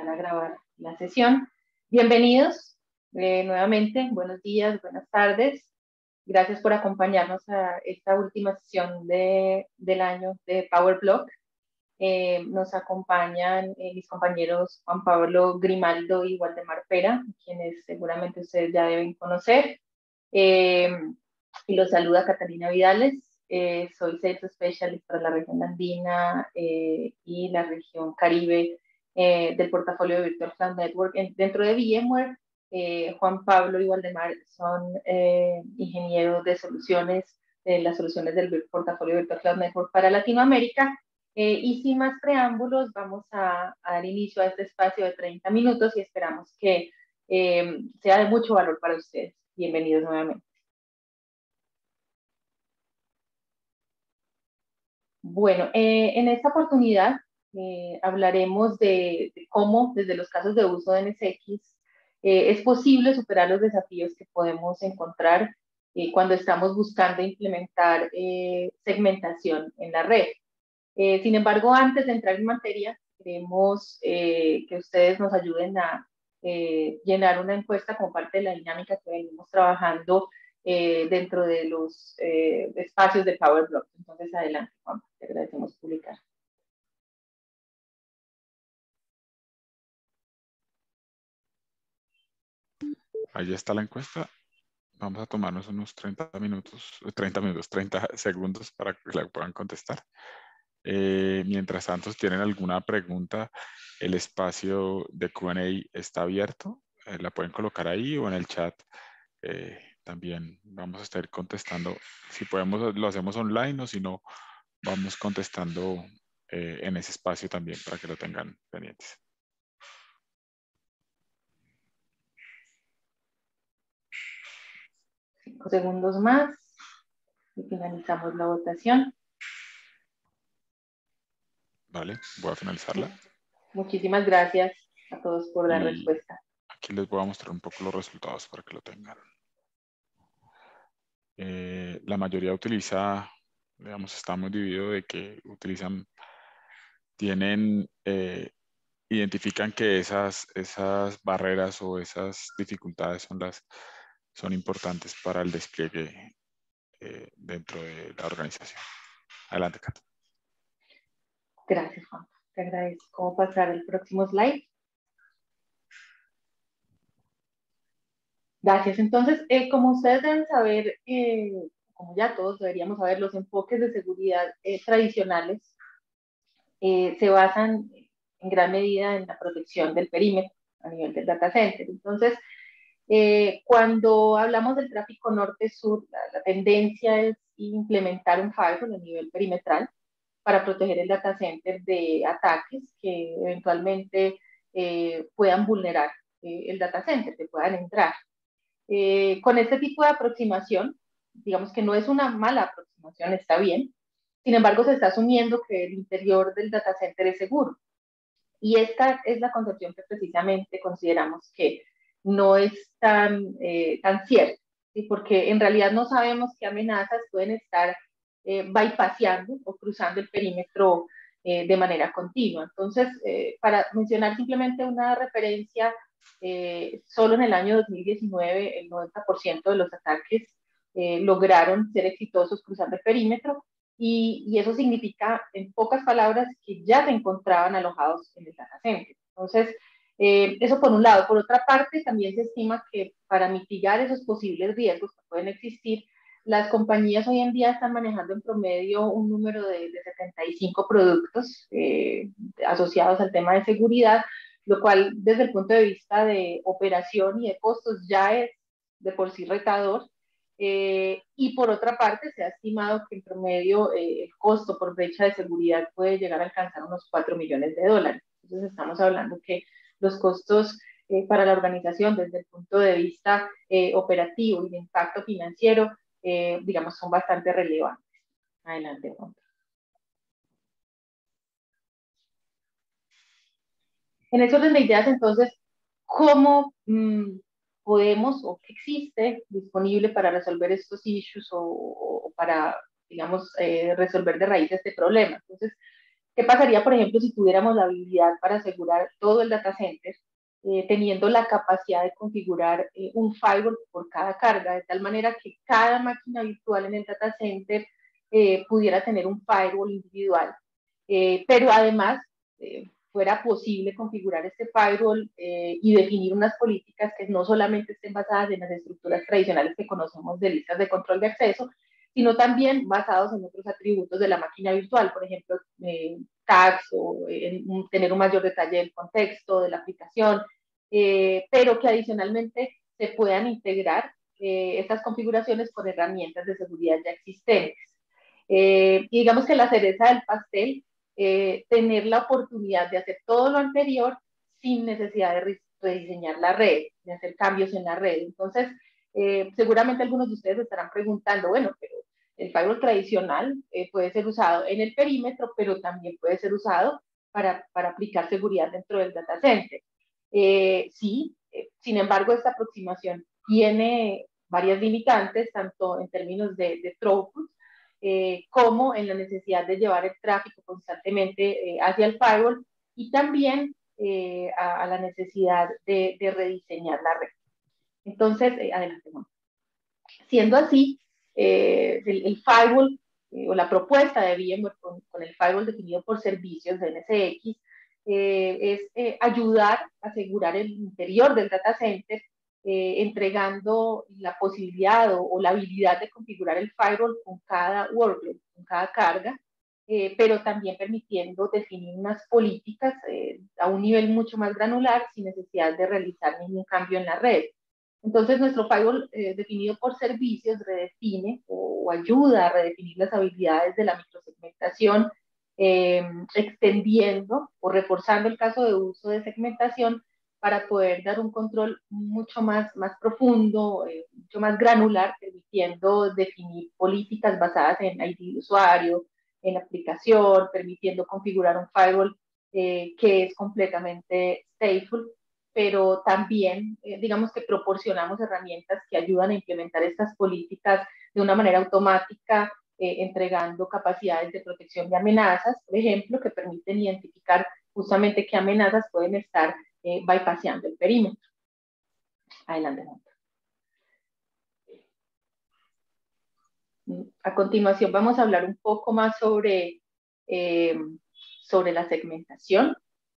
empezar a grabar la sesión. Bienvenidos nuevamente, buenos días, buenas tardes. Gracias por acompañarnos a esta última sesión del año de PowerBlock. Nos acompañan mis compañeros Juan Pablo Grimaldo y Waldemar Pera, quienes seguramente ustedes ya deben conocer. Y los saluda Catalina Vidales. Soy Sales Specialist para la región andina y la región Caribe del portafolio de Virtual Cloud Network. Dentro de VMware, Juan Pablo y Waldemar son ingenieros de soluciones, las soluciones del portafolio Virtual Cloud Network para Latinoamérica. Y sin más preámbulos, vamos a dar inicio a este espacio de 30 minutos y esperamos que sea de mucho valor para ustedes. Bienvenidos nuevamente. Bueno, en esta oportunidad hablaremos de cómo, desde los casos de uso de NSX, es posible superar los desafíos que podemos encontrar cuando estamos buscando implementar segmentación en la red. Sin embargo, antes de entrar en materia, queremos que ustedes nos ayuden a llenar una encuesta como parte de la dinámica que venimos trabajando dentro de los espacios de PowerBlock. Entonces, adelante, Juan, te agradecemos publicar. Ahí está la encuesta. Vamos a tomarnos unos 30 segundos para que la puedan contestar. Mientras tanto, si tienen alguna pregunta, el espacio de Q&A está abierto. La pueden colocar ahí o en el chat. También vamos a estar contestando. Si podemos, lo hacemos online, o si no, vamos contestando en ese espacio también para que lo tengan pendientes. Segundos más y finalizamos la votación. Vale, voy a finalizarla. Muchísimas gracias a todos por la respuesta. Aquí les voy a mostrar un poco los resultados para que lo tengan. La mayoría utiliza, digamos, estamos divididos de que utilizan, identifican que esas barreras o esas dificultades son importantes para el despliegue dentro de la organización. Adelante, Kat. Gracias, Juan. Te agradezco. ¿Cómo pasar el próximo slide? Gracias. Entonces, como ustedes deben saber, como ya todos deberíamos saber, los enfoques de seguridad tradicionales se basan en gran medida en la protección del perímetro a nivel del data center. Entonces, cuando hablamos del tráfico norte-sur, la tendencia es implementar un firewall a nivel perimetral para proteger el data center de ataques que eventualmente puedan vulnerar el data center, que puedan entrar. Con este tipo de aproximación, digamos que no es una mala aproximación, está bien. Sin embargo, se está asumiendo que el interior del data center es seguro. Y esta es la concepción que precisamente consideramos que no es tan cierta, ¿sí? Porque en realidad no sabemos qué amenazas pueden estar bypassando o cruzando el perímetro de manera continua. Entonces, para mencionar simplemente una referencia, solo en el año 2019 el 90% de los ataques lograron ser exitosos cruzando el perímetro, y eso significa, en pocas palabras, que ya se encontraban alojados en el data center. Entonces, eso por un lado. Por otra parte, también se estima que para mitigar esos posibles riesgos que pueden existir, las compañías hoy en día están manejando en promedio un número de 75 productos asociados al tema de seguridad, lo cual desde el punto de vista de operación y de costos ya es de por sí retador. Y por otra parte, se ha estimado que en promedio el costo por brecha de seguridad puede llegar a alcanzar unos $4 millones. Entonces estamos hablando que los costos para la organización desde el punto de vista operativo y de impacto financiero, digamos, son bastante relevantes. Adelante, Juan. En ese orden de ideas, entonces, ¿cómo podemos o qué existe disponible para resolver estos issues o para, digamos, resolver de raíz este problema? Entonces, ¿Qué pasaría, por ejemplo, si tuviéramos la habilidad para asegurar todo el data center, teniendo la capacidad de configurar un firewall por cada carga, de tal manera que cada máquina virtual en el data center pudiera tener un firewall individual, pero además fuera posible configurar este firewall y definir unas políticas que no solamente estén basadas en las estructuras tradicionales que conocemos de listas de control de acceso, sino también basados en otros atributos de la máquina virtual, por ejemplo, tags o tener un mayor detalle del contexto, de la aplicación, pero que adicionalmente se puedan integrar estas configuraciones con herramientas de seguridad ya existentes. Y digamos que la cereza del pastel, tener la oportunidad de hacer todo lo anterior sin necesidad de rediseñar la red, de hacer cambios en la red. Entonces, seguramente algunos de ustedes estarán preguntando, bueno, pero el firewall tradicional puede ser usado en el perímetro, pero también puede ser usado para aplicar seguridad dentro del data center. Sí, sin embargo, esta aproximación tiene varias limitantes, tanto en términos de throughput, como en la necesidad de llevar el tráfico constantemente hacia el firewall y también a la necesidad de rediseñar la red. Entonces, adelante, Juan. Siendo así, el firewall o la propuesta de VMware con el firewall definido por servicios de NSX es ayudar a asegurar el interior del data center, entregando la posibilidad o la habilidad de configurar el firewall con cada workload, con cada carga, pero también permitiendo definir unas políticas a un nivel mucho más granular sin necesidad de realizar ningún cambio en la red. Entonces, nuestro firewall definido por servicios redefine o ayuda a redefinir las habilidades de la microsegmentación, extendiendo o reforzando el caso de uso de segmentación para poder dar un control mucho más profundo, mucho más granular, permitiendo definir políticas basadas en ID de usuario, en aplicación, permitiendo configurar un firewall que es completamente stateful, pero también, digamos que proporcionamos herramientas que ayudan a implementar estas políticas de una manera automática, entregando capacidades de protección de amenazas, por ejemplo, que permiten identificar justamente qué amenazas pueden estar bypassando el perímetro. Adelante, Monta. A continuación vamos a hablar un poco más sobre la segmentación.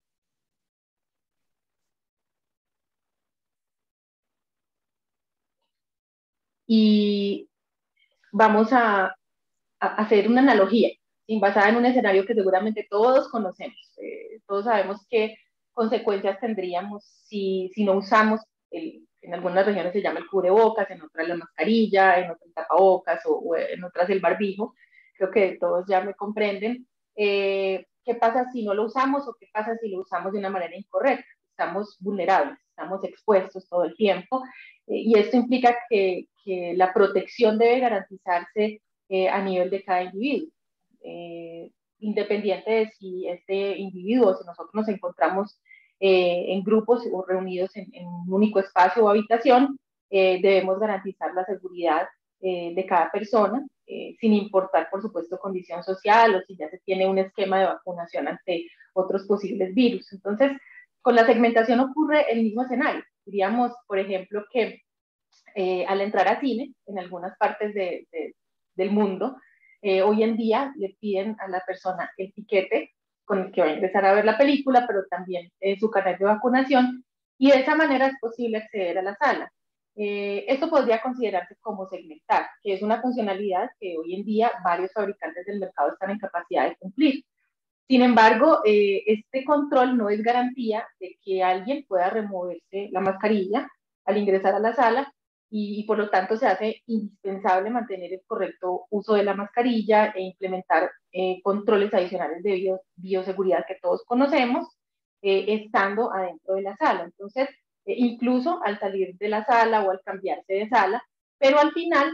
Y vamos a hacer una analogía basada en un escenario que seguramente todos conocemos. Todos sabemos qué consecuencias tendríamos si no usamos, en algunas regiones se llama el cubrebocas, en otras la mascarilla, en otras el tapabocas o en otras el barbijo. Creo que todos ya me comprenden. ¿Qué pasa si no lo usamos o qué pasa si lo usamos de una manera incorrecta? Estamos vulnerables, estamos expuestos todo el tiempo y esto implica que la protección debe garantizarse a nivel de cada individuo. Independiente de si este individuo, si nosotros nos encontramos en grupos o reunidos en un único espacio o habitación, debemos garantizar la seguridad de cada persona, sin importar, por supuesto, condición social o si ya se tiene un esquema de vacunación ante otros posibles virus. Entonces, con la segmentación ocurre el mismo escenario. Diríamos, por ejemplo, que al entrar a cine, en algunas partes del mundo, hoy en día le piden a la persona el tiquete con el que va a empezar a ver la película, pero también su carnet de vacunación, y de esa manera es posible acceder a la sala. Esto podría considerarse como segmentar, que es una funcionalidad que hoy en día varios fabricantes del mercado están en capacidad de cumplir. Sin embargo, este control no es garantía de que alguien pueda removerse la mascarilla al ingresar a la sala y por lo tanto se hace indispensable mantener el correcto uso de la mascarilla e implementar controles adicionales de bioseguridad que todos conocemos estando adentro de la sala. Entonces, incluso al salir de la sala o al cambiarse de sala, pero al final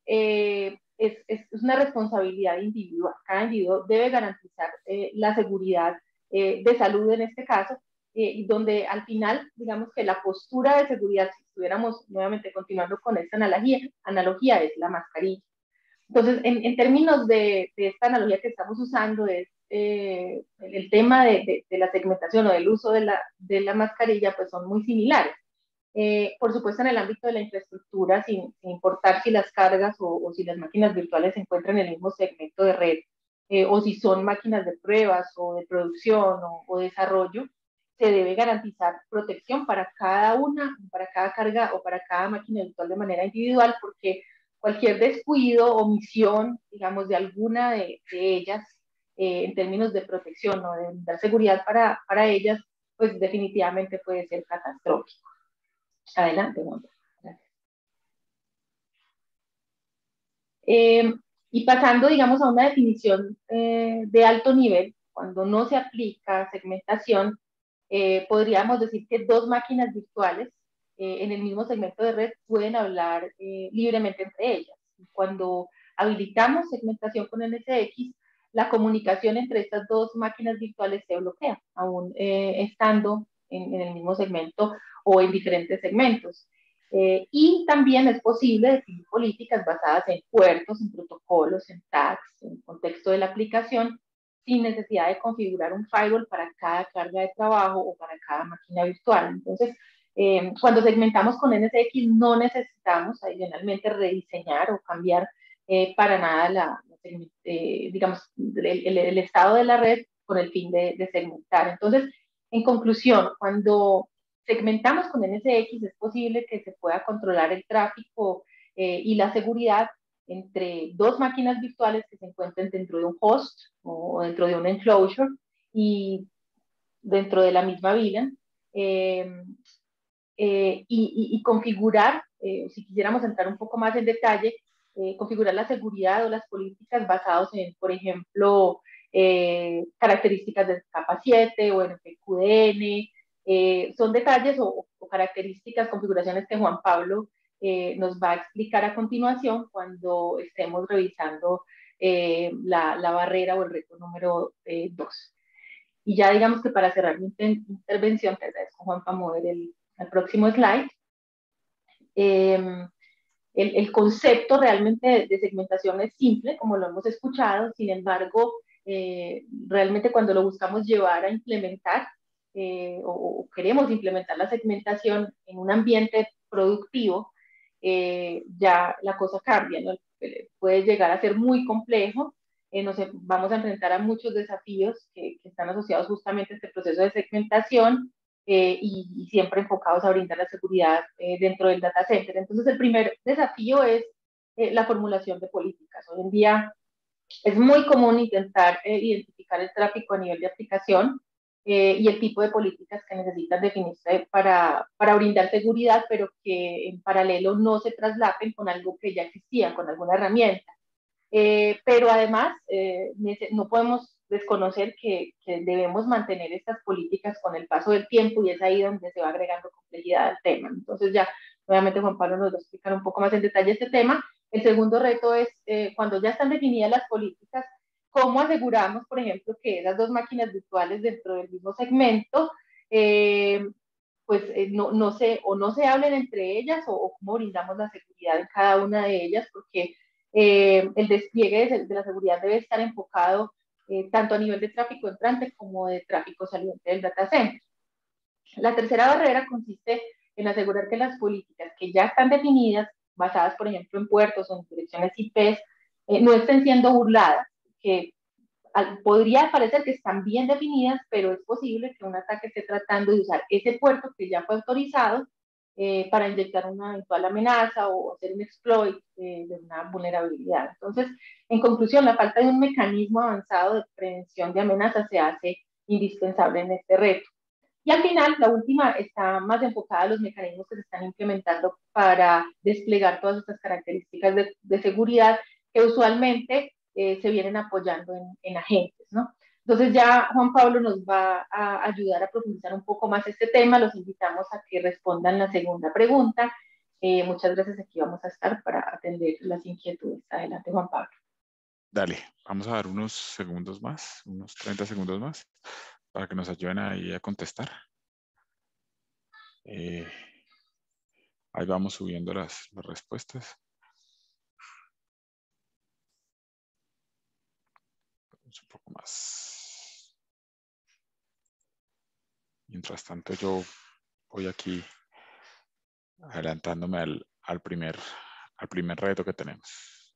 es una responsabilidad individual. Cada individuo debe garantizar la seguridad de salud en este caso, donde al final, digamos que la postura de seguridad, si estuviéramos nuevamente continuando con esta analogía es la mascarilla. Entonces, en términos de esta analogía que estamos usando, es el tema de la segmentación o del uso de la mascarilla, pues son muy similares. Por supuesto, en el ámbito de la infraestructura, sin importar si las cargas o si las máquinas virtuales se encuentran en el mismo segmento de red, o si son máquinas de pruebas o de producción o desarrollo, se debe garantizar protección para cada una, para cada carga o para cada máquina virtual de manera individual, porque cualquier descuido o omisión, digamos, de alguna de ellas, en términos de protección o de dar seguridad para ellas, pues definitivamente puede ser catastrófico. Adelante, Juan. Gracias. Y pasando, digamos, a una definición de alto nivel, cuando no se aplica segmentación, podríamos decir que dos máquinas virtuales en el mismo segmento de red pueden hablar libremente entre ellas. Cuando habilitamos segmentación con NSX, la comunicación entre estas dos máquinas virtuales se bloquea, aún estando en el mismo segmento o en diferentes segmentos. Y también es posible definir políticas basadas en puertos, en protocolos, en tags, en contexto de la aplicación, sin necesidad de configurar un firewall para cada carga de trabajo o para cada máquina virtual. Entonces, cuando segmentamos con NSX no necesitamos adicionalmente rediseñar o cambiar para nada digamos, el estado de la red con el fin de segmentar. Entonces, en conclusión, cuando segmentamos con NSX es posible que se pueda controlar el tráfico y la seguridad entre dos máquinas virtuales que se encuentren dentro de un host o dentro de un enclosure y dentro de la misma VLAN. Y configurar, si quisiéramos entrar un poco más en detalle, configurar la seguridad o las políticas basados en, por ejemplo, características de capa 7 o en PQDN. Son detalles o características, configuraciones que Juan Pablo nos va a explicar a continuación cuando estemos revisando la barrera o el reto número 2. Y ya digamos que para cerrar mi intervención, te agradezco, Juan, para mover el próximo slide. El concepto realmente de segmentación es simple, como lo hemos escuchado, sin embargo, realmente cuando lo buscamos llevar a implementar o queremos implementar la segmentación en un ambiente productivo, ya la cosa cambia, ¿no? Puede llegar a ser muy complejo. Vamos a enfrentar a muchos desafíos que están asociados justamente a este proceso de segmentación y siempre enfocados a brindar la seguridad dentro del data center. Entonces, el primer desafío es la formulación de políticas. Hoy en día es muy común intentar identificar el tráfico a nivel de aplicación y el tipo de políticas que necesitan definirse para brindar seguridad, pero que en paralelo no se traslapen con algo que ya existía, con alguna herramienta. Pero además, no podemos desconocer que debemos mantener estas políticas con el paso del tiempo y es ahí donde se va agregando complejidad al tema. Entonces ya, nuevamente Juan Pablo nos va a explicar un poco más en detalle este tema. El segundo reto es, cuando ya están definidas las políticas, ¿cómo aseguramos, por ejemplo, que esas dos máquinas virtuales dentro del mismo segmento pues no se hablen entre ellas o cómo brindamos la seguridad en cada una de ellas? Porque el despliegue de la seguridad debe estar enfocado tanto a nivel de tráfico entrante como de tráfico saliente del data center. La tercera barrera consiste en asegurar que las políticas que ya están definidas, basadas por ejemplo en puertos o en direcciones IPs, no estén siendo burladas, que podría parecer que están bien definidas, pero es posible que un ataque esté tratando de usar ese puerto que ya fue autorizado para inyectar una eventual amenaza o hacer un exploit de una vulnerabilidad. Entonces, en conclusión, la falta de un mecanismo avanzado de prevención de amenazas se hace indispensable en este reto. Y al final, la última está más enfocada a los mecanismos que se están implementando para desplegar todas estas características de seguridad que usualmente se vienen apoyando en agentes, ¿no? Entonces ya Juan Pablo nos va a ayudar a profundizar un poco más este tema. Los invitamos a que respondan la segunda pregunta. Muchas gracias. Aquí vamos a estar para atender las inquietudes. Adelante, Juan Pablo. Dale, vamos a dar unos segundos más, unos 30 segundos más, para que nos ayuden ahí a contestar. Ahí vamos subiendo las respuestas. Un poco más. Mientras tanto, yo voy aquí adelantándome al primer reto que tenemos.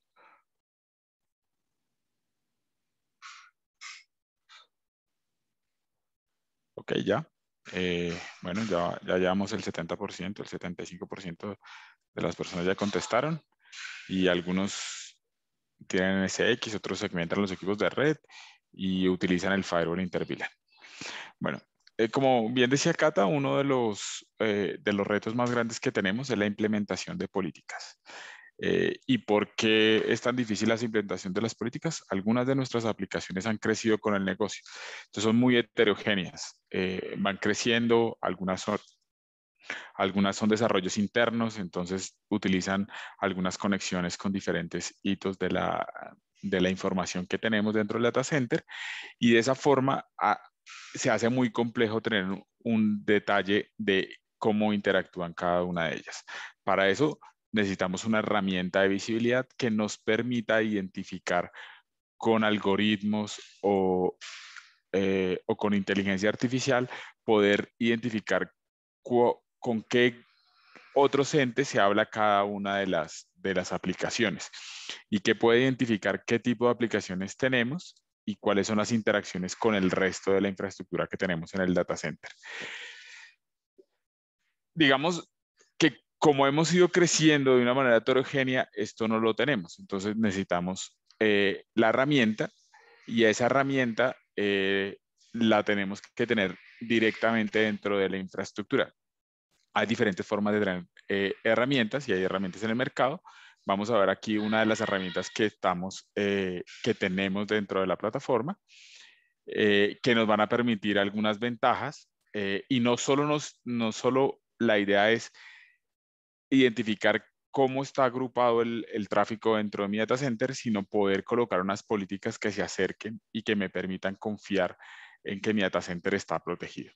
Ok, ya. Bueno, ya llevamos el 70%, el 75% de las personas ya contestaron y algunos tienen SX, otros segmentan los equipos de red y utilizan el firewall interVLAN. Bueno, como bien decía Cata, uno de los retos más grandes que tenemos es la implementación de políticas. ¿Y por qué es tan difícil la implementación de las políticas? Algunas de nuestras aplicaciones han crecido con el negocio. Entonces son muy heterogéneas. Van creciendo, algunas son desarrollos internos, entonces utilizan algunas conexiones con diferentes hitos de la información que tenemos dentro del data center y de esa forma se hace muy complejo tener un detalle de cómo interactúan cada una de ellas. Para eso necesitamos una herramienta de visibilidad que nos permita identificar con algoritmos o con inteligencia artificial, poder identificar con qué otros entes se habla cada una de las aplicaciones y que puede identificar qué tipo de aplicaciones tenemos y cuáles son las interacciones con el resto de la infraestructura que tenemos en el data center. Digamos que como hemos ido creciendo de una manera heterogénea, esto no lo tenemos. Entonces necesitamos la herramienta y esa herramienta la tenemos que tener directamente dentro de la infraestructura. Hay diferentes formas de tener herramientas y hay herramientas en el mercado. Vamos a ver aquí una de las herramientas que tenemos dentro de la plataforma, que nos van a permitir algunas ventajas. Y no solo la idea es identificar cómo está agrupado el tráfico dentro de mi data center, sino poder colocar unas políticas que se acerquen y que me permitan confiar en que mi data center está protegido.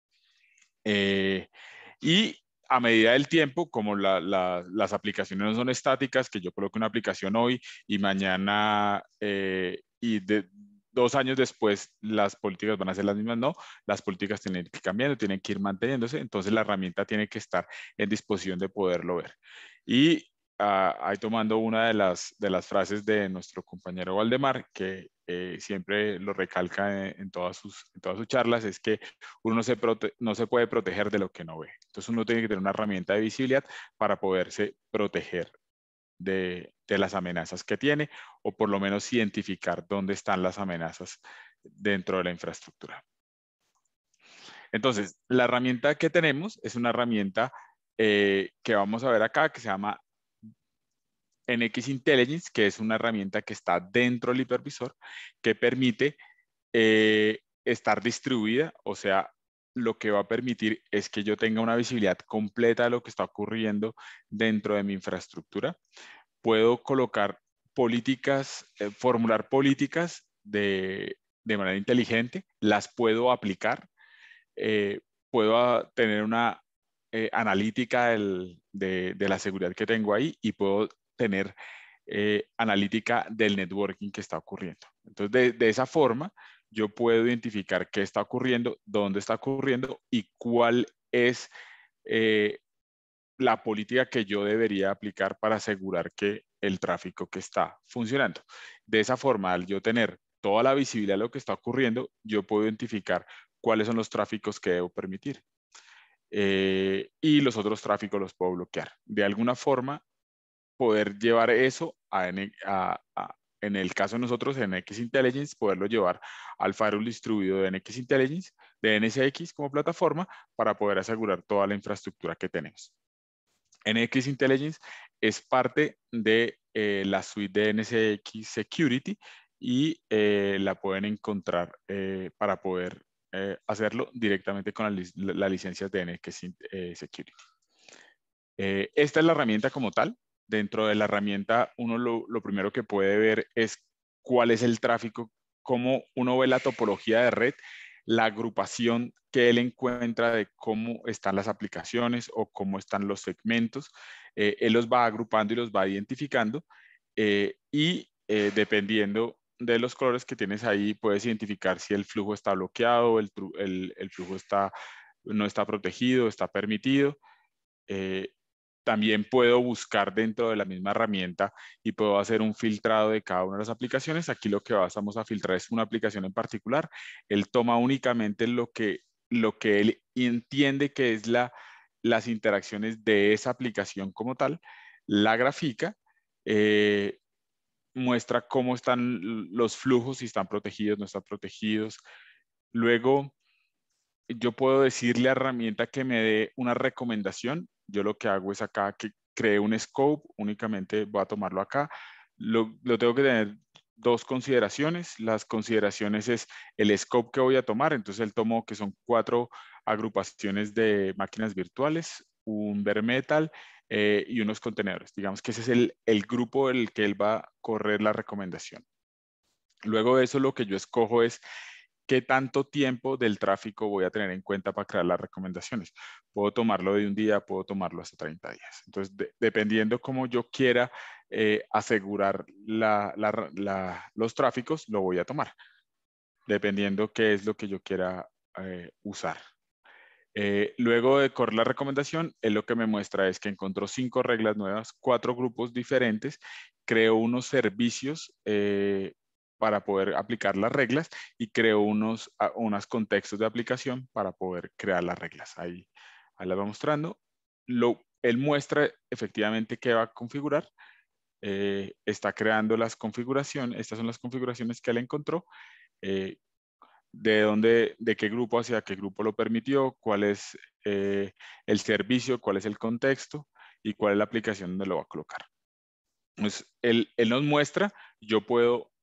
Y a medida del tiempo, como las aplicaciones no son estáticas, que yo coloque una aplicación hoy y mañana y de 2 años después las políticas van a ser las mismas, no, las políticas tienen que ir cambiando, tienen que ir manteniéndose, entonces la herramienta tiene que estar en disposición de poderlo ver. Y ahí tomando una de las frases de nuestro compañero Waldemar, que siempre lo recalca en todas sus charlas, es que uno no se puede proteger de lo que no ve. Entonces uno tiene que tener una herramienta de visibilidad para poderse proteger de las amenazas que tiene o por lo menos identificar dónde están las amenazas dentro de la infraestructura. Entonces, la herramienta que tenemos es una herramienta que vamos a ver acá que se llama NX Intelligence, que es una herramienta que está dentro del hipervisor que permite estar distribuida, o sea, lo que va a permitir es que yo tenga una visibilidad completa de lo que está ocurriendo dentro de mi infraestructura. Puedo colocar políticas, formular políticas de manera inteligente, las puedo aplicar, puedo tener una analítica de la seguridad que tengo ahí y puedo tener analítica del networking que está ocurriendo. Entonces, de esa forma, yo puedo identificar qué está ocurriendo, dónde está ocurriendo y cuál es la política que yo debería aplicar para asegurar que el tráfico que está funcionando. De esa forma, al yo tener toda la visibilidad de lo que está ocurriendo, yo puedo identificar cuáles son los tráficos que debo permitir. Y los otros tráficos los puedo bloquear. De alguna forma, poder llevar eso en el caso de nosotros, en NX Intelligence, poderlo llevar al firewall distribuido de NX Intelligence, de NSX como plataforma, para poder asegurar toda la infraestructura que tenemos. NX Intelligence es parte de la suite de NSX Security y la pueden encontrar para poder hacerlo directamente con la licencia de NX Security. Esta es la herramienta como tal. Dentro de la herramienta, uno lo primero que puede ver es cuál es el tráfico, cómo uno ve la topología de red, la agrupación que él encuentra de cómo están las aplicaciones o cómo están los segmentos. Él los va agrupando y los va identificando dependiendo de los colores que tienes ahí, puedes identificar si el flujo está bloqueado, el flujo está no está protegido, está permitido. También puedo buscar dentro de la misma herramienta y puedo hacer un filtrado de cada una de las aplicaciones. Aquí lo que vamos a filtrar es una aplicación en particular. Él toma únicamente lo que él entiende que es las interacciones de esa aplicación como tal, la grafica, muestra cómo están los flujos, si están protegidos, no están protegidos. Luego, yo puedo decirle a la herramienta que me dé una recomendación. Yo lo que hago es acá que cree un scope, únicamente voy a tomarlo acá. Lo tengo que tener dos consideraciones. Las consideraciones es el scope que voy a tomar. Entonces él tomó que son 4 agrupaciones de máquinas virtuales, un bare metal y unos contenedores. Digamos que ese es el grupo del que él va a correr la recomendación. Luego de eso lo que yo escojo es qué tanto tiempo del tráfico voy a tener en cuenta para crear las recomendaciones. Puedo tomarlo de un día, puedo tomarlo hasta 30 días. Entonces, dependiendo cómo yo quiera asegurar los tráficos, lo voy a tomar, dependiendo qué es lo que yo quiera usar. Luego de correr la recomendación, él lo que me muestra es que encontró 5 reglas nuevas, 4 grupos diferentes, creó unos servicios para poder aplicar las reglas y creó unos contextos de aplicación para poder crear las reglas. Ahí las va mostrando. Él muestra efectivamente qué va a configurar. Está creando las configuraciones. Estas son las configuraciones que él encontró. De qué grupo hacia qué grupo lo permitió, cuál es el servicio, cuál es el contexto y cuál es la aplicación donde lo va a colocar. Entonces, él nos muestra, yo puedo,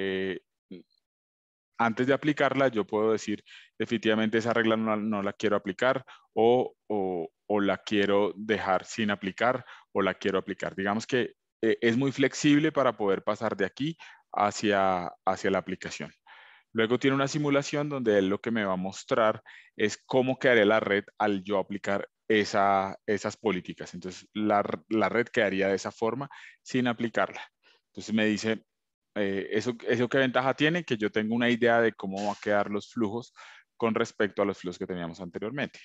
antes de aplicarla, yo puedo decir definitivamente esa regla no la quiero aplicar o la quiero dejar sin aplicar o la quiero aplicar. Digamos que es muy flexible para poder pasar de aquí hacia la aplicación. Luego tiene una simulación donde él lo que me va a mostrar es cómo quedaría la red al yo aplicar esas políticas. Entonces, la red quedaría de esa forma sin aplicarla. Entonces me dice, ¿eso qué ventaja tiene? Que yo tengo una idea de cómo van a quedar los flujos con respecto a los flujos que teníamos anteriormente.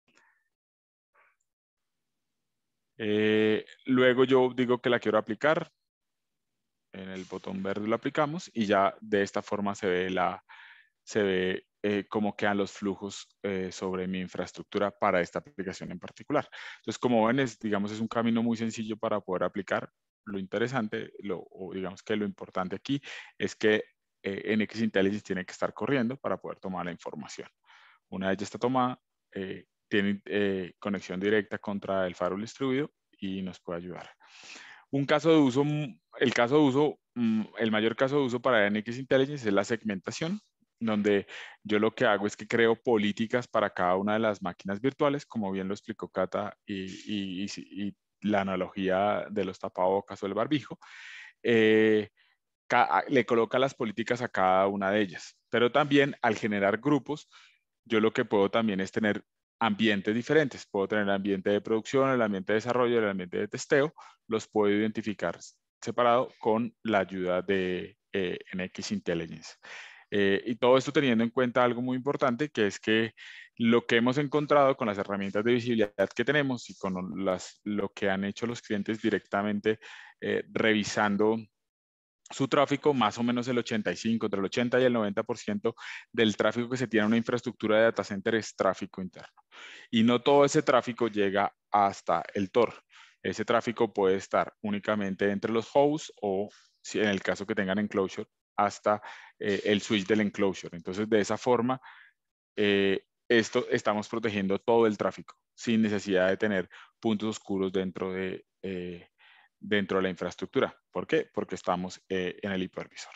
Luego yo digo que la quiero aplicar. En el botón verde lo aplicamos y ya de esta forma se ve cómo quedan los flujos sobre mi infraestructura para esta aplicación en particular. Entonces, como ven, digamos, es un camino muy sencillo para poder aplicar. Lo interesante, o digamos que lo importante aquí es que NX Intelligence tiene que estar corriendo para poder tomar la información. Una vez ya está tomada, tiene conexión directa contra el firewall distribuido y nos puede ayudar. Un caso de uso, el mayor caso de uso para NX Intelligence es la segmentación, donde yo lo que hago es que creo políticas para cada una de las máquinas virtuales, como bien lo explicó Cata y la analogía de los tapabocas o el barbijo. Le coloca las políticas a cada una de ellas, pero también al generar grupos, yo lo que puedo también es tener ambientes diferentes. Puedo tener el ambiente de producción, el ambiente de desarrollo, el ambiente de testeo. Los puedo identificar separado con la ayuda de NX Intelligence. Y todo esto teniendo en cuenta algo muy importante, que es que lo que hemos encontrado con las herramientas de visibilidad que tenemos y con lo que han hecho los clientes directamente revisando su tráfico, más o menos entre el 80 y el 90% del tráfico que se tiene en una infraestructura de data center es tráfico interno. Y no todo ese tráfico llega hasta el Tor. Ese tráfico puede estar únicamente entre los hosts o, si en el caso que tengan enclosure, hasta el switch del enclosure. Entonces, de esa forma, estamos protegiendo todo el tráfico sin necesidad de tener puntos oscuros dentro de la infraestructura. ¿Por qué? Porque estamos en el hipervisor.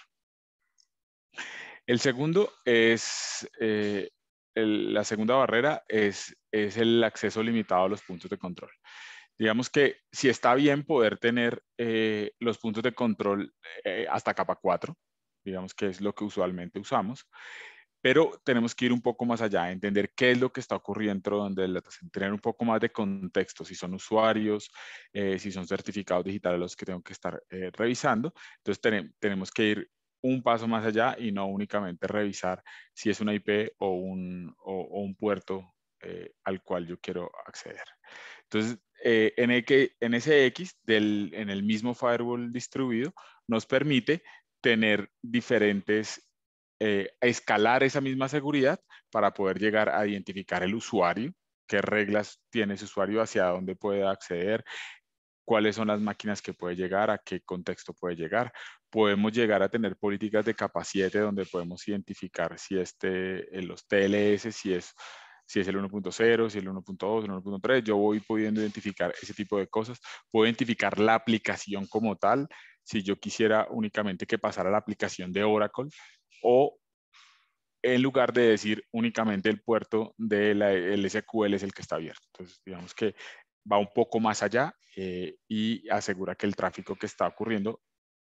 El segundo es, la segunda barrera es el acceso limitado a los puntos de control. Digamos que si está bien poder tener los puntos de control hasta capa 4, digamos que es lo que usualmente usamos, pero tenemos que ir un poco más allá, entender qué es lo que está ocurriendo donde el data center, tener un poco más de contexto, si son usuarios, si son certificados digitales los que tengo que estar revisando. Entonces tenemos que ir un paso más allá y no únicamente revisar si es una IP o un puerto al cual yo quiero acceder. Entonces, NSX en el mismo firewall distribuido nos permite tener diferentes, escalar esa misma seguridad para poder llegar a identificar el usuario, qué reglas tiene ese usuario, hacia dónde puede acceder, cuáles son las máquinas que puede llegar, a qué contexto puede llegar. Podemos llegar a tener políticas de capa 7 donde podemos identificar si los TLS, si es el 1.0, si es el 1.2, el 1.3. Yo voy pudiendo identificar ese tipo de cosas. Puedo identificar la aplicación como tal, si yo quisiera únicamente que pasara la aplicación de Oracle, o en lugar de decir únicamente el puerto del SQL es el que está abierto. Entonces, digamos que va un poco más allá y asegura que el tráfico que está ocurriendo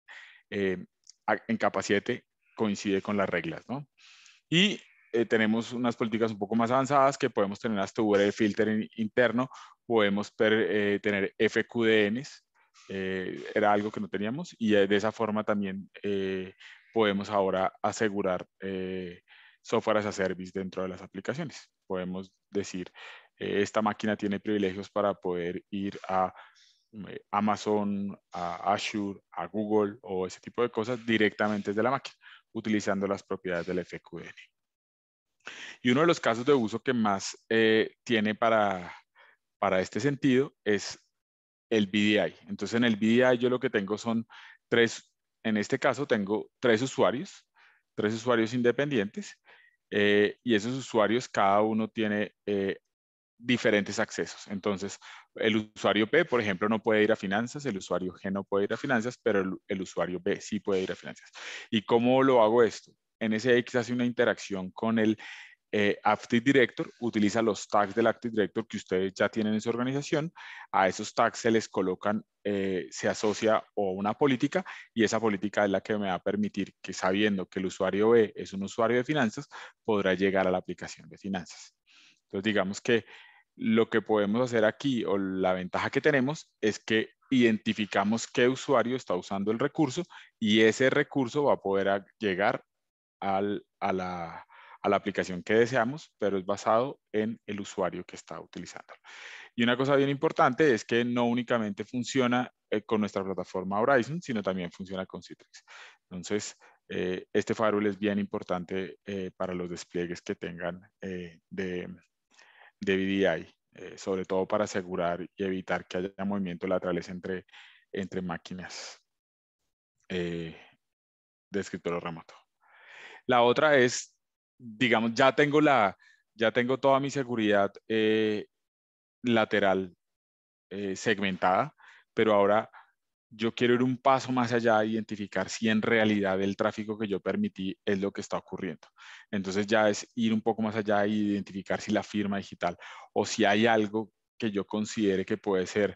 en capa 7 coincide con las reglas, ¿no? Y tenemos unas políticas un poco más avanzadas que podemos tener hasta URL filter interno, podemos tener FQDNs, era algo que no teníamos, y de esa forma también podemos ahora asegurar software as a service dentro de las aplicaciones. Podemos decir, esta máquina tiene privilegios para poder ir a Amazon, a Azure, a Google o ese tipo de cosas directamente desde la máquina, utilizando las propiedades del FQDN. Y uno de los casos de uso que más tiene para este sentido es el VDI. Entonces, en el VDI yo lo que tengo son en este caso tengo tres usuarios independientes, y esos usuarios cada uno tiene diferentes accesos. Entonces, el usuario P, por ejemplo, no puede ir a finanzas, el usuario G no puede ir a finanzas, pero el usuario B sí puede ir a finanzas. ¿Y cómo lo hago esto? NSX hace una interacción con el Active Director, utiliza los tags del Active Director que ustedes ya tienen en su organización. A esos tags se les colocan, se asocia o una política, y esa política es la que me va a permitir que, sabiendo que el usuario B es un usuario de finanzas, podrá llegar a la aplicación de finanzas. Entonces, digamos que lo que podemos hacer aquí, o la ventaja que tenemos, es que identificamos qué usuario está usando el recurso, y ese recurso va a poder llegar a la aplicación que deseamos, pero es basado en el usuario que está utilizando. Y una cosa bien importante es que no únicamente funciona con nuestra plataforma Horizon, sino también funciona con Citrix. Entonces, este firewall es bien importante para los despliegues que tengan de VDI, sobre todo para asegurar y evitar que haya movimientos laterales entre máquinas de escritorio remoto. La otra es, digamos, ya tengo toda mi seguridad lateral segmentada, pero ahora yo quiero ir un paso más allá e identificar si en realidad el tráfico que yo permití es lo que está ocurriendo. Entonces ya es ir un poco más allá e identificar si la firma digital, o si hay algo que yo considere que puede ser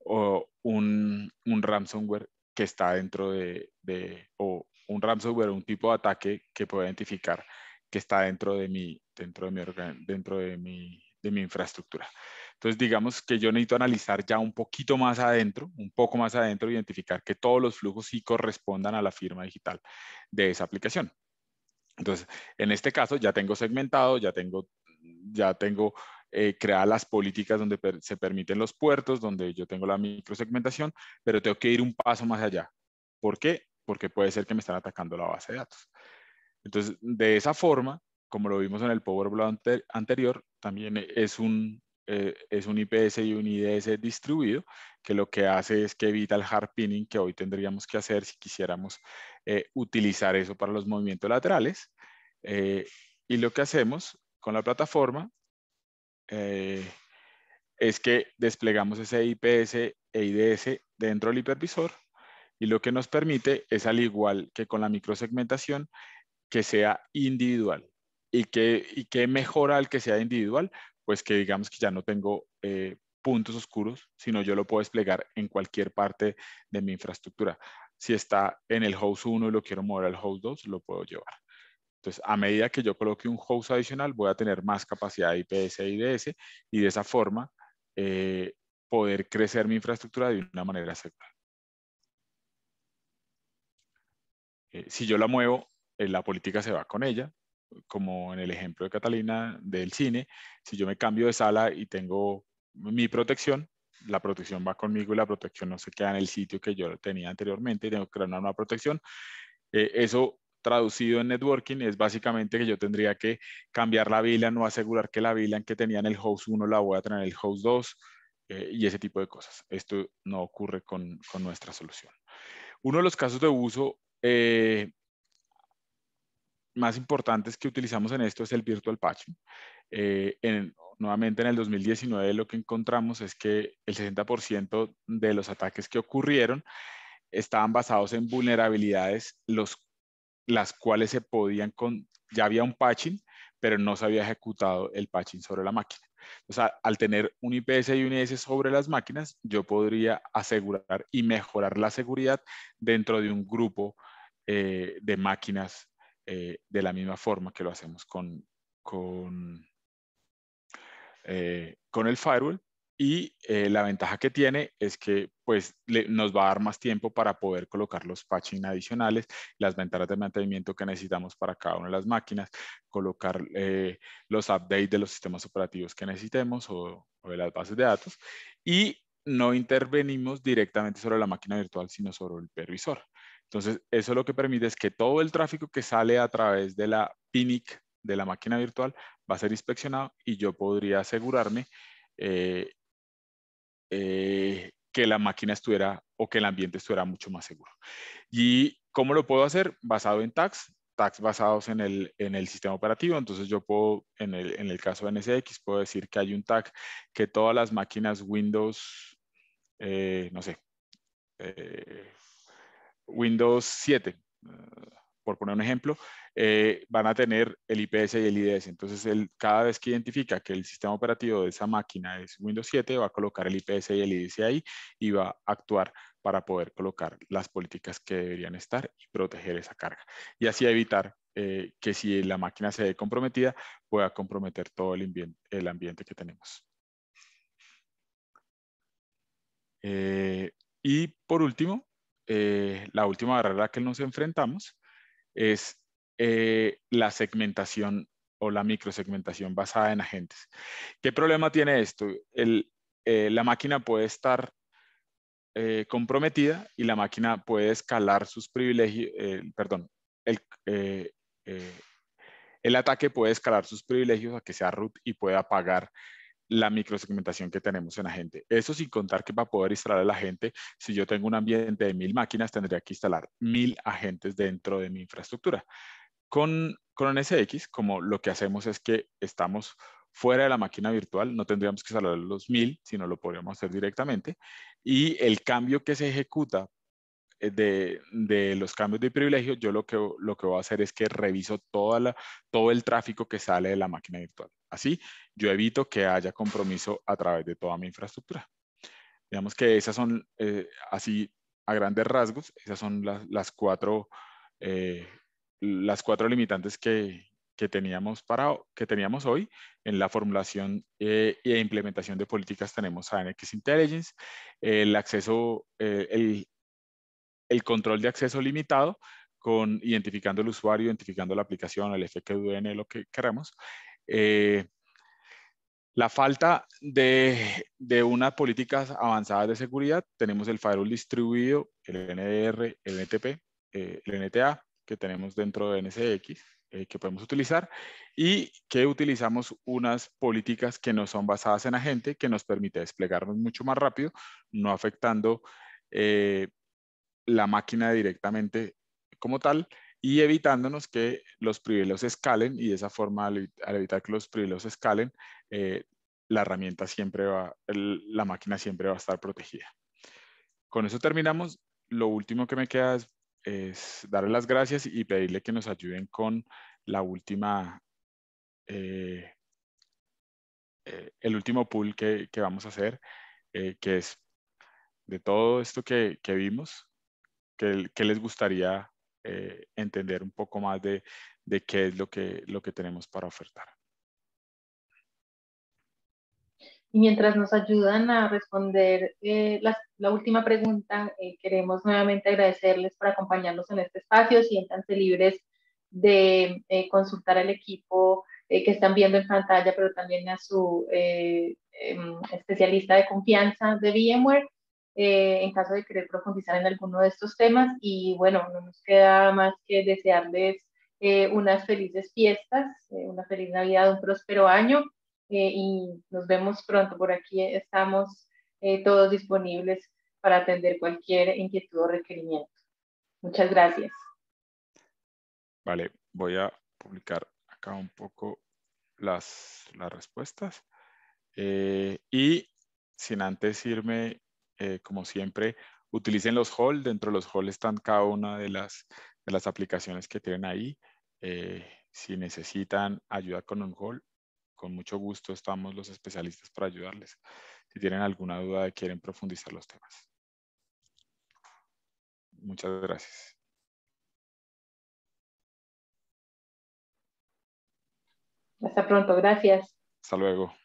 un ransomware que está dentro o un ransomware, un tipo de ataque que pueda identificar que está dentro de mi infraestructura. Entonces, digamos que yo necesito analizar ya un poquito más adentro, un poco más adentro, identificar que todos los flujos sí correspondan a la firma digital de esa aplicación. Entonces, en este caso ya tengo segmentado, ya tengo creadas las políticas donde se permiten los puertos, donde yo tengo la microsegmentación, pero tengo que ir un paso más allá. ¿Por qué? Porque puede ser que me están atacando la base de datos. Entonces, de esa forma, como lo vimos en el Powerblow anterior, también es un IPS y un IDS distribuido, que lo que hace es que evita el hard pinning que hoy tendríamos que hacer si quisiéramos utilizar eso para los movimientos laterales. Y lo que hacemos con la plataforma es que desplegamos ese IPS e IDS dentro del hipervisor, y lo que nos permite es, al igual que con la microsegmentación, que sea individual. ¿Y qué mejora al que sea individual? Pues que digamos que ya no tengo puntos oscuros, sino yo lo puedo desplegar en cualquier parte de mi infraestructura. Si está en el host 1 y lo quiero mover al host 2, lo puedo llevar. Entonces, a medida que yo coloque un host adicional, voy a tener más capacidad de IPS e IDS, y de esa forma poder crecer mi infraestructura de una manera segura. Si yo la muevo, la política se va con ella. como en el ejemplo de Catalina del cine, si yo me cambio de sala y tengo mi protección, la protección va conmigo y la protección no se queda en el sitio que yo tenía anteriormente y tengo que crear una nueva protección. Eso traducido en networking es básicamente que yo tendría que cambiar la VLAN o asegurar que la VLAN que tenía en el host 1 la voy a tener en el host 2 y ese tipo de cosas. Esto no ocurre con nuestra solución. Uno de los casos de uso más importantes que utilizamos en esto es el virtual patching. Nuevamente en el 2019 lo que encontramos es que el 60% de los ataques que ocurrieron estaban basados en vulnerabilidades las cuales se podían ya había un patching, pero no se había ejecutado el patching sobre la máquina. O sea, al tener un IPS y un IS sobre las máquinas, yo podría asegurar y mejorar la seguridad dentro de un grupo de máquinas de la misma forma que lo hacemos con el firewall. Y la ventaja que tiene es que pues, nos va a dar más tiempo para poder colocar los patching adicionales, las ventanas de mantenimiento que necesitamos para cada una de las máquinas, colocar los updates de los sistemas operativos que necesitemos o de las bases de datos. Y no intervenimos directamente sobre la máquina virtual, sino sobre el hipervisor. Entonces, eso lo que permite es que todo el tráfico que sale a través de la PINIC de la máquina virtual va a ser inspeccionado y yo podría asegurarme que la máquina estuviera o que el ambiente estuviera mucho más seguro. ¿Y cómo lo puedo hacer? Basado en tags basados en el sistema operativo. Entonces yo puedo, en el caso de NSX, puedo decir que hay un tag que todas las máquinas Windows, no sé, Windows 7, por poner un ejemplo, van a tener el IPS y el IDS. Entonces, cada vez que identifica que el sistema operativo de esa máquina es Windows 7, va a colocar el IPS y el IDS ahí y va a actuar para poder colocar las políticas que deberían estar y proteger esa carga. Y así evitar que si la máquina se ve comprometida, pueda comprometer todo el ambiente que tenemos. Y por último, la última barrera a la que nos enfrentamos es la segmentación o la microsegmentación basada en agentes. ¿Qué problema tiene esto? La máquina puede estar comprometida y la máquina puede escalar sus privilegios, perdón, el, eh, eh, el ataque puede escalar sus privilegios a que sea root y pueda apagar la microsegmentación que tenemos en agente. Eso sin contar que para poder instalar el agente, si yo tengo un ambiente de 1000 máquinas, tendría que instalar 1000 agentes dentro de mi infraestructura. Con NSX, como lo que hacemos es que estamos fuera de la máquina virtual, no tendríamos que instalar los 1000, sino lo podríamos hacer directamente. Y el cambio que se ejecuta de los cambios de privilegio, yo lo que voy a hacer es que reviso todo el tráfico que sale de la máquina virtual. Así, yo evito que haya compromiso a través de toda mi infraestructura. Digamos que esas son, así a grandes rasgos, esas son las cuatro limitantes que teníamos hoy. En la formulación e implementación de políticas tenemos a NX Intelligence, el acceso, el control de acceso limitado, identificando el usuario, identificando la aplicación, el FQDN, lo que queramos. La falta de unas políticas avanzadas de seguridad, tenemos el firewall distribuido, el NDR, el NTP, el NTA, que tenemos dentro de NSX, que podemos utilizar, y que utilizamos unas políticas que no son basadas en agente, que nos permite desplegarnos mucho más rápido, no afectando la máquina directamente como tal y evitándonos que los privilegios escalen y de esa forma al evitar que los privilegios escalen, la herramienta la máquina siempre va a estar protegida. Con eso terminamos. Lo último que me queda es darle las gracias y pedirle que nos ayuden con la última, el último pool que vamos a hacer, que es de todo esto que vimos, ¿qué les gustaría entender un poco más de qué es lo que tenemos para ofertar? Y mientras nos ayudan a responder la última pregunta, queremos nuevamente agradecerles por acompañarnos en este espacio. Siéntanse libres de consultar al equipo que están viendo en pantalla, pero también a su especialista de confianza de VMware, en caso de querer profundizar en alguno de estos temas. Y bueno, no nos queda más que desearles unas felices fiestas, una feliz Navidad, un próspero año, y nos vemos pronto. Por aquí estamos todos disponibles para atender cualquier inquietud o requerimiento. Muchas gracias. Vale, voy a publicar acá un poco las respuestas. Y sin antes irme, como siempre, utilicen los halls. Dentro de los halls están cada una de las aplicaciones que tienen ahí. Si necesitan ayuda con un hall, con mucho gusto estamos los especialistas para ayudarles. Si tienen alguna duda y quieren profundizar los temas. Muchas gracias. Hasta pronto, gracias. Hasta luego.